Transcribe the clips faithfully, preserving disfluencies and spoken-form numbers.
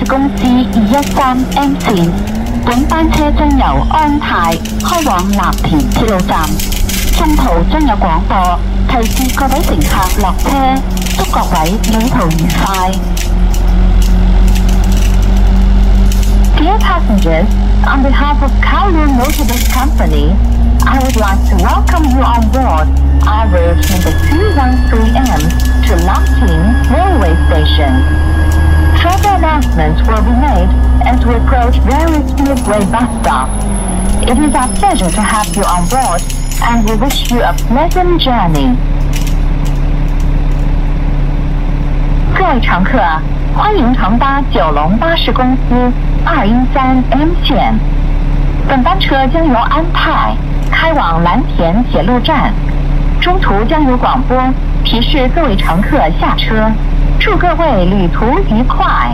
公司二一三 M 線，本班車將由安泰開往藍田鐵路站，中途將有廣播提示各位乘客落車，祝各位旅途愉快。Dear passengers, on behalf of Kowloon Motorbus Company, I would like to welcome you on board our route number two one three M to Lamting Railway Station. Further announcements will be made as we approach various Midway bus stops. It is our pleasure to have you on board, and we wish you a pleasant journey. 各位乘客，欢迎乘搭九龙巴士公司二一三 M 线。本班车将由安泰开往蓝田铁路站，中途将有广播提示各位乘客下车。祝各位旅途愉快。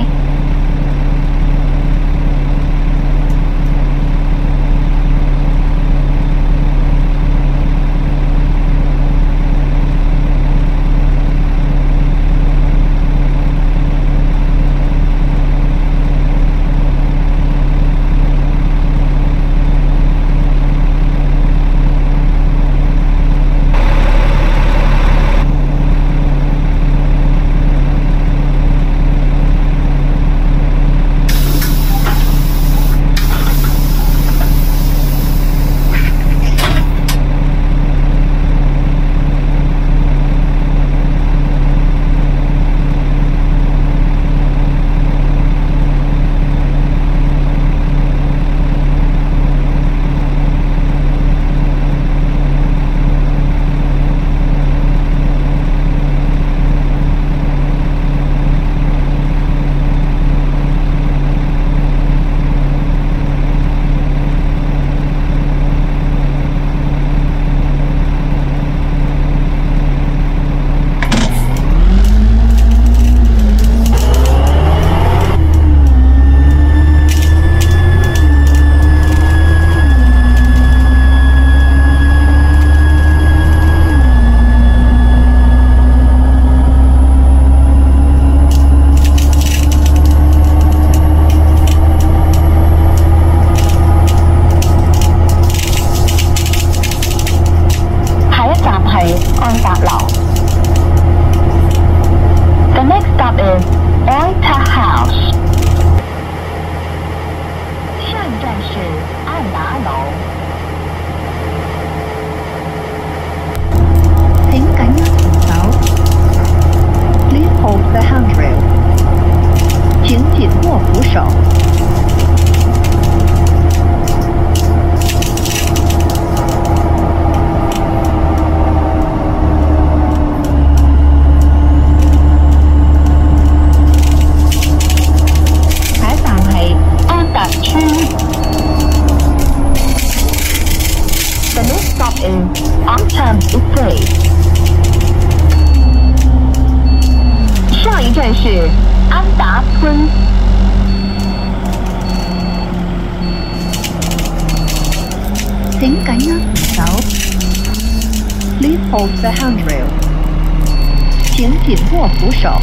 The handrail， 请紧握扶手。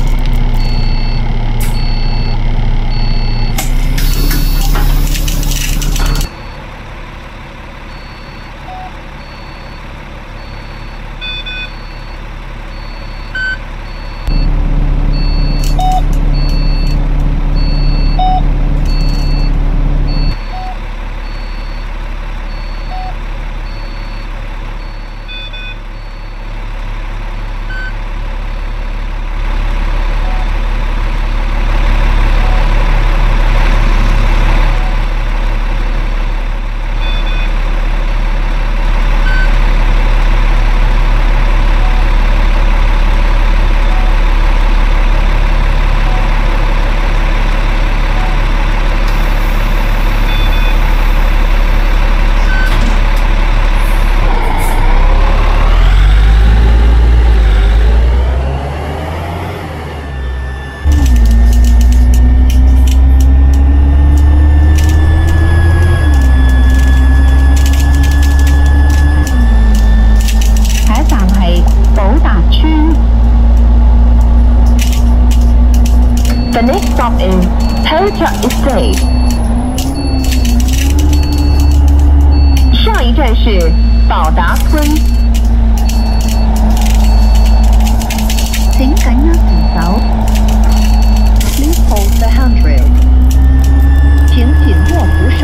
Delta Estate。下一站是宝达村。 請緊握扶手。Please hold the handrail。請緊握扶手。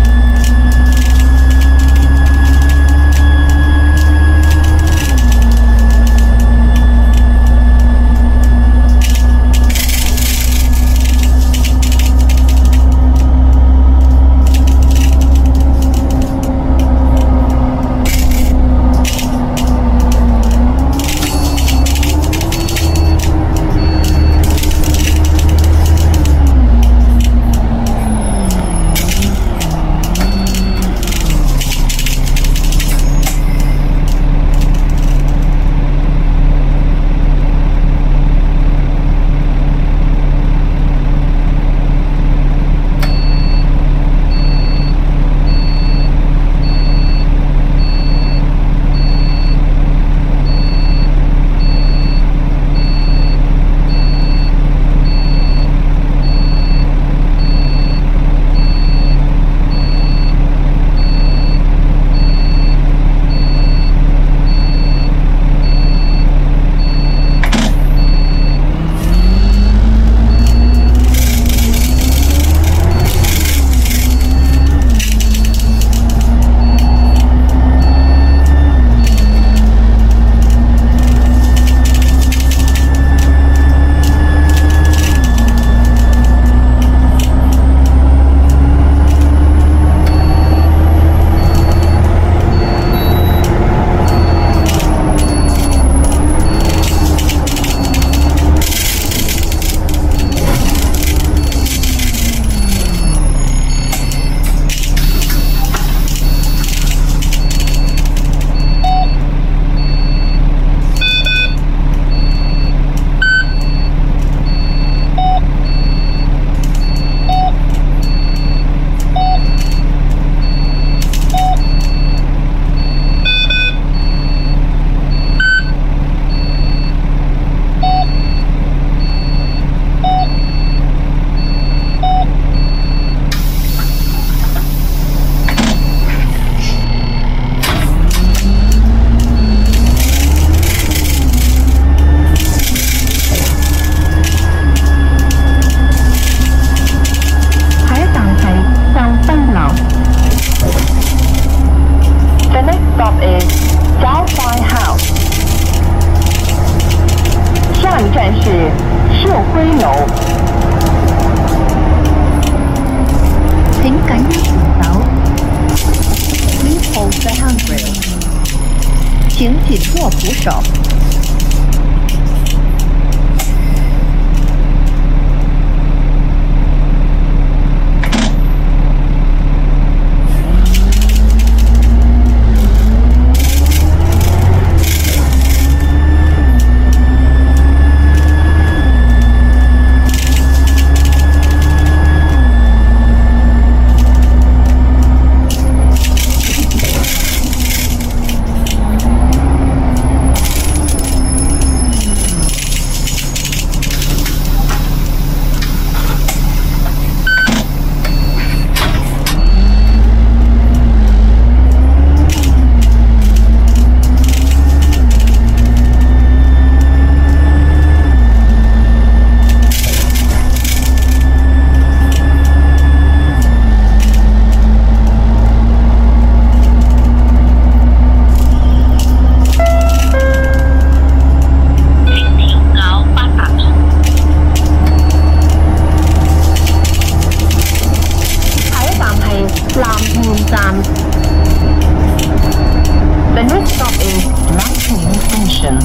请紧握扶手。The next stop is Nanking Station.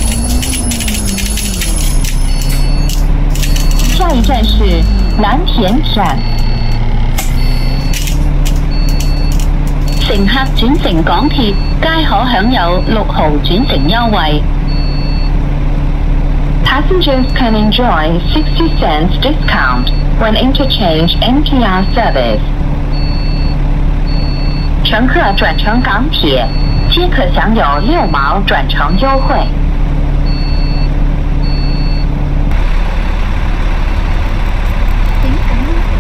下一站是南田站。乘客轉乘港鐵皆可享有六毫轉乘優惠。Passengers can enjoy sixty cents discount when interchange N T R service. 乘客转乘港铁皆可享有六毛转乘优惠。 请感恩。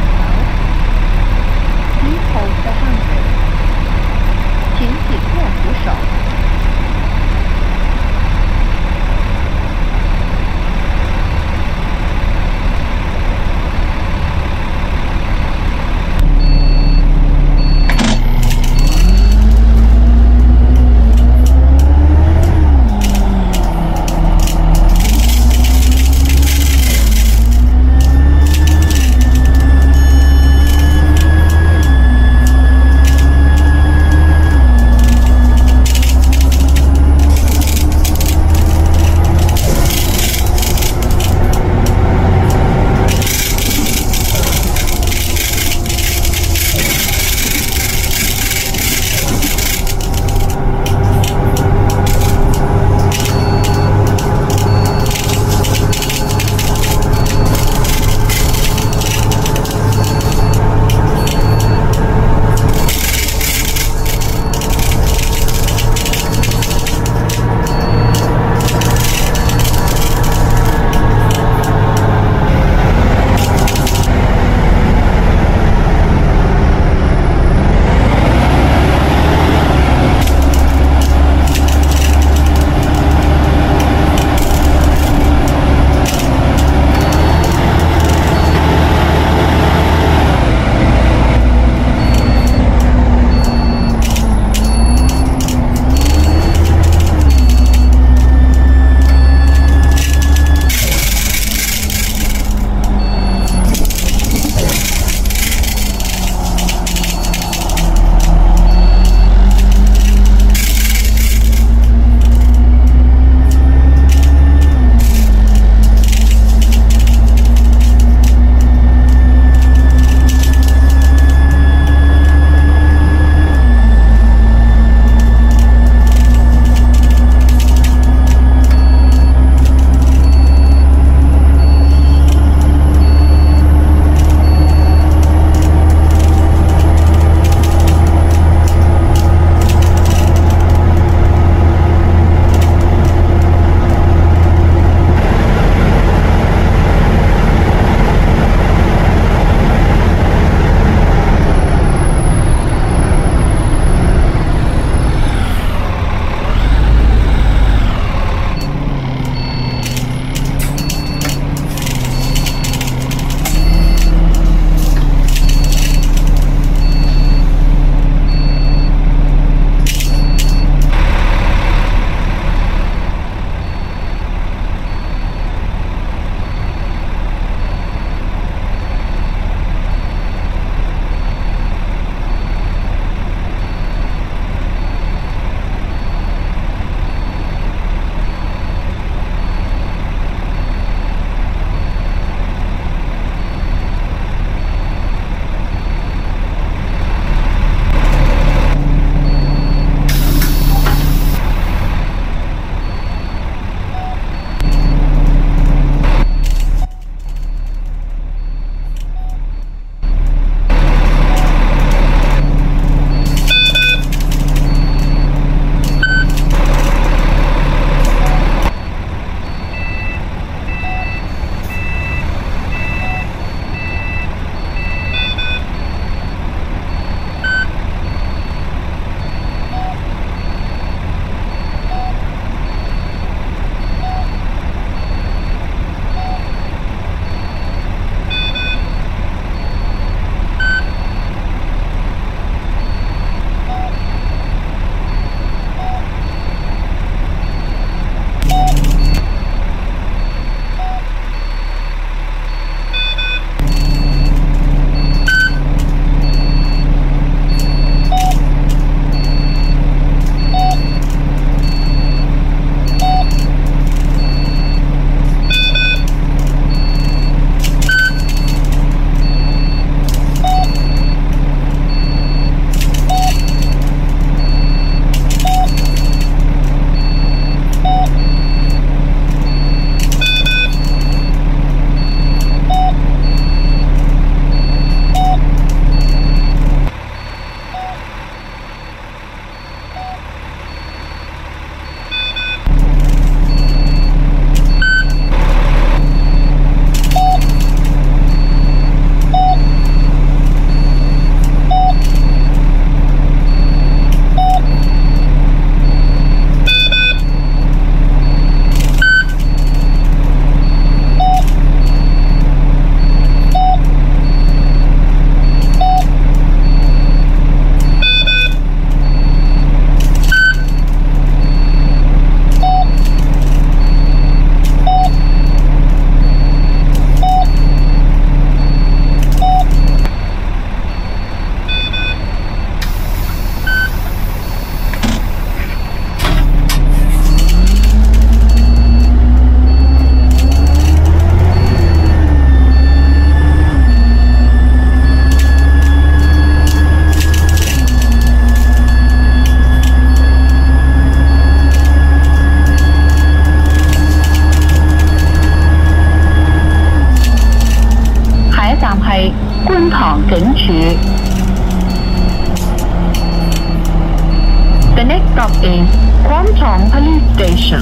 局。The next stop is Kwangtong Police Station.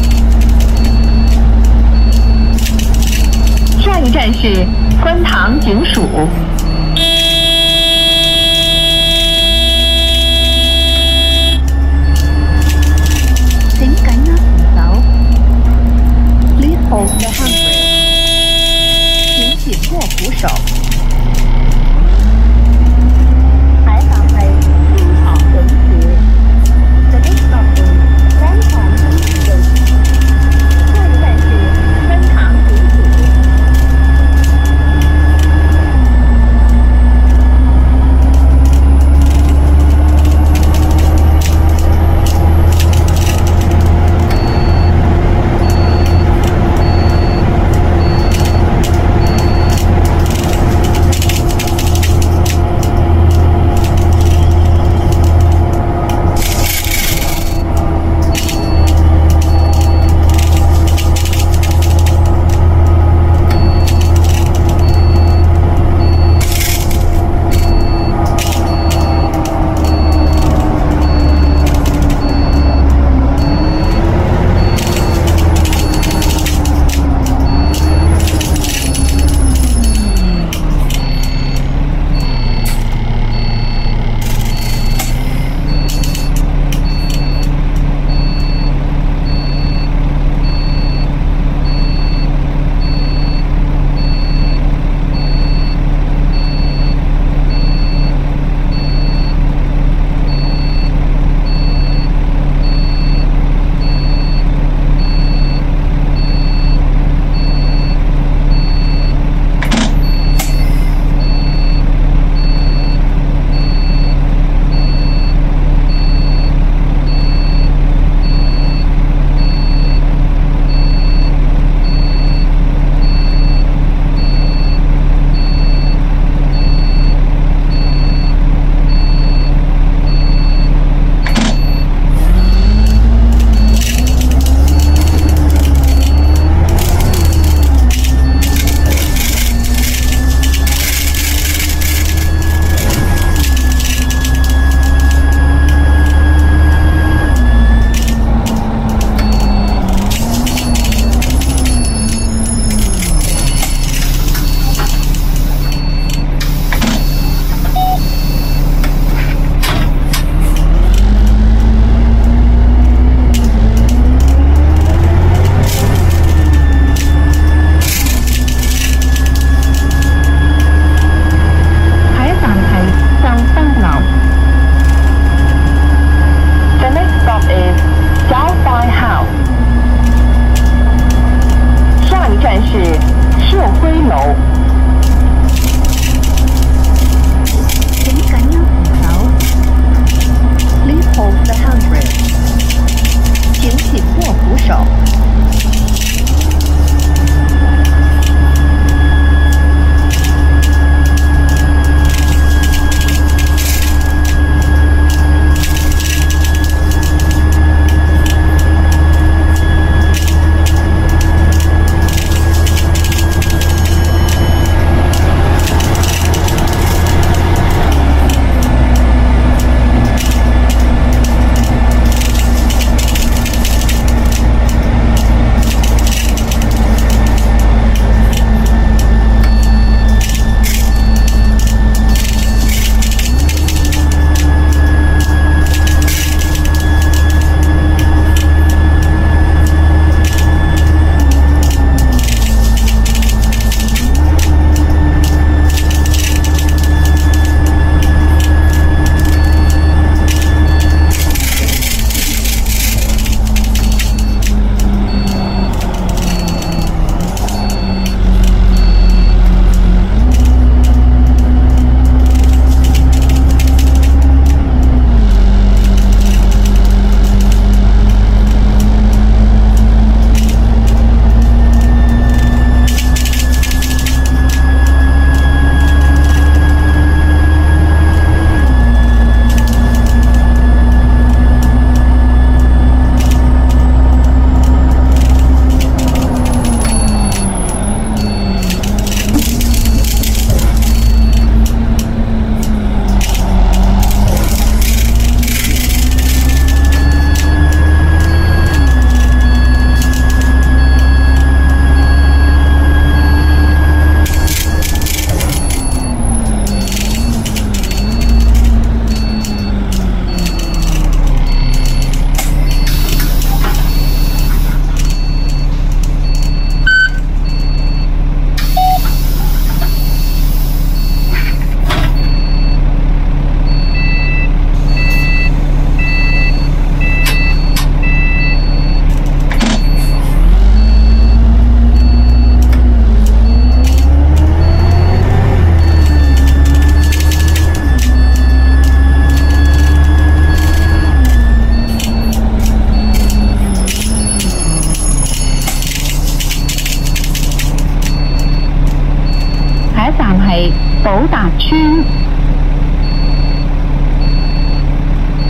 下一站是观塘警署。 請緊握扶手。Please hold the handrail. 請緊握扶手。牌坊係觀塘警署。The next stop is 觀塘警署。下一站是觀塘警署。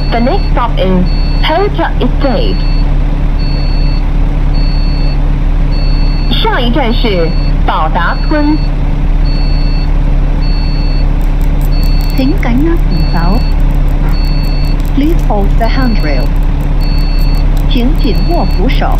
The next stop is Toyota Estate. 下一站是寶達村。 請緊握扶手。Please hold the handrail. 請緊握扶手。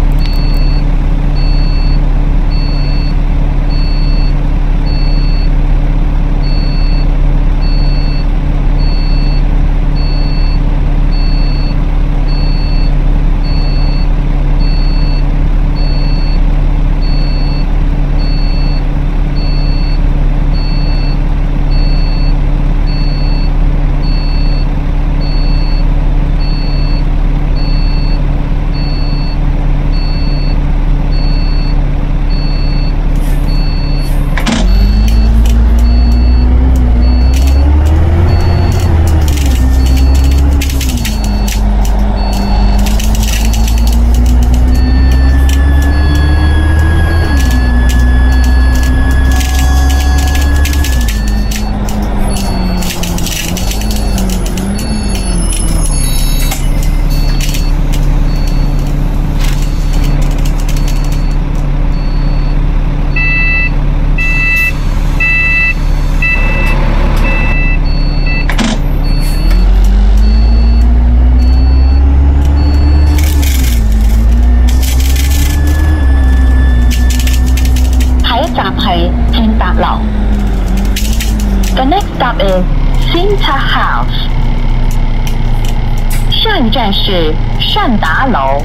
The next stop is Cinta House. 下一站是善達樓。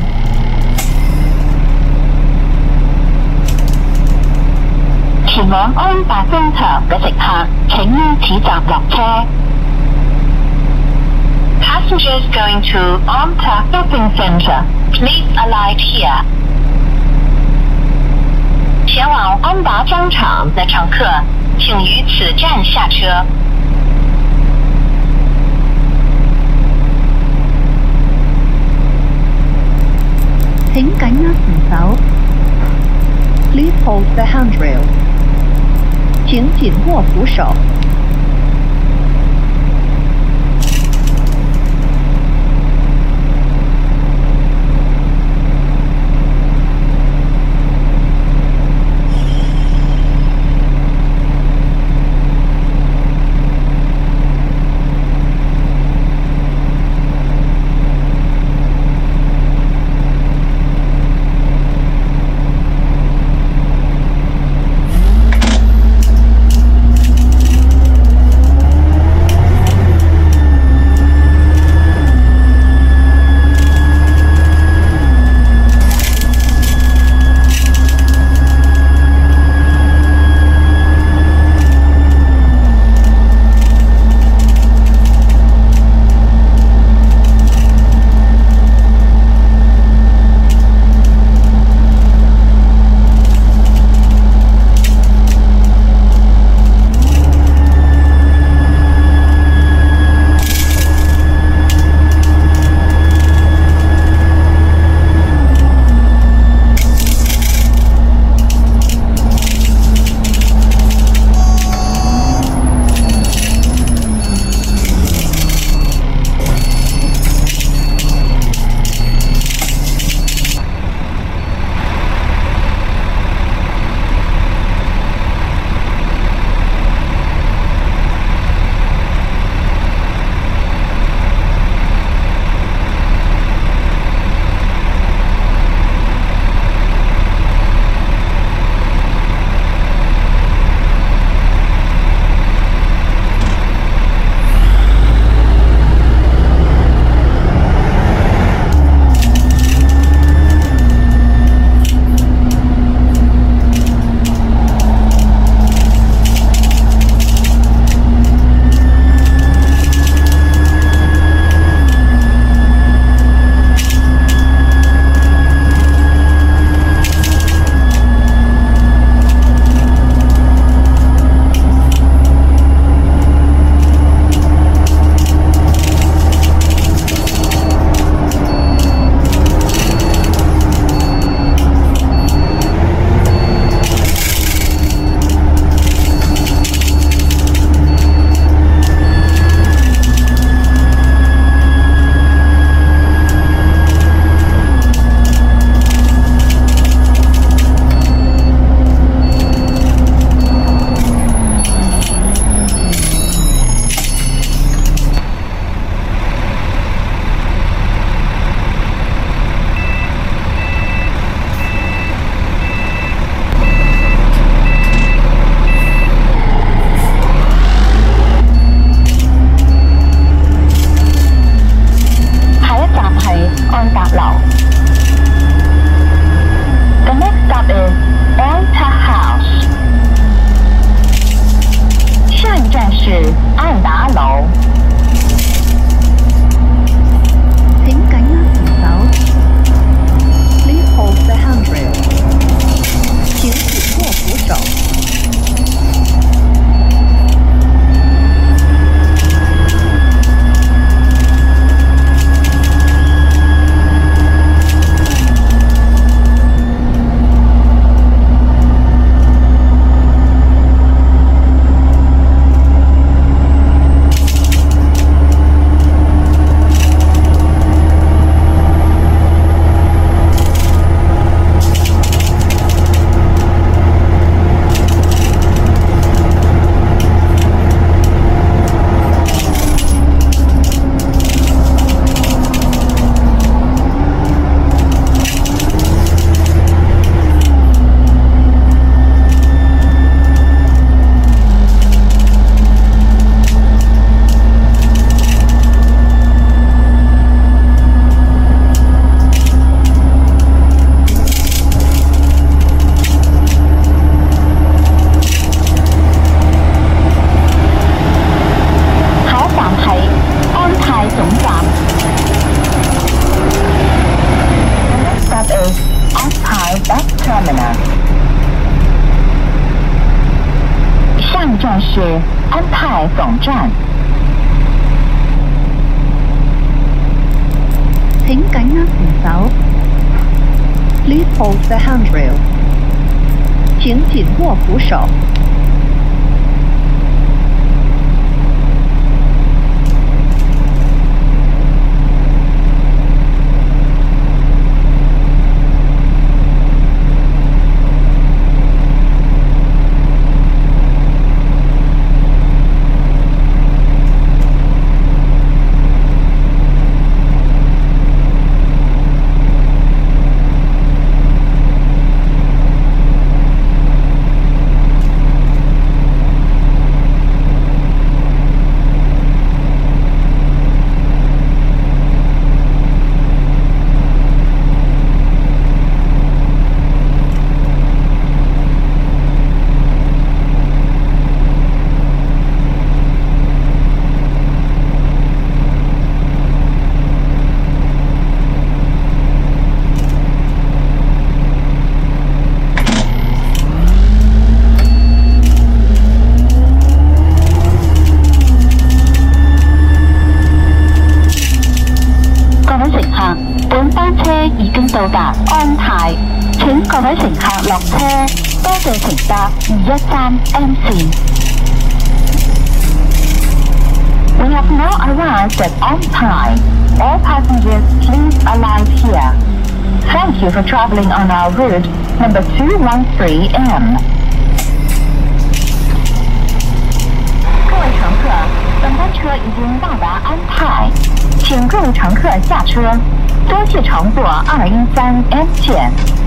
前往安達中場嘅乘客，請於此站落車。Passengers going to Amta Shopping Center, please alight here. 前往安达商场的乘客，请于此站下车。 請緊握扶手。Please hold the handrail. 請緊握扶手。 是安泰总站。 請緊握扶手。Please hold the handrail. 請緊握扶手。 已經到達安泰，請各位乘客落車，多謝乘搭二一三 M 線。We have now arrived at Antai. All passengers please alight here. Thank you for traveling on our route number two one three M. 各位乘客，本班车已经到达安泰，请各位乘客下车。多谢乘坐二一三 M 线。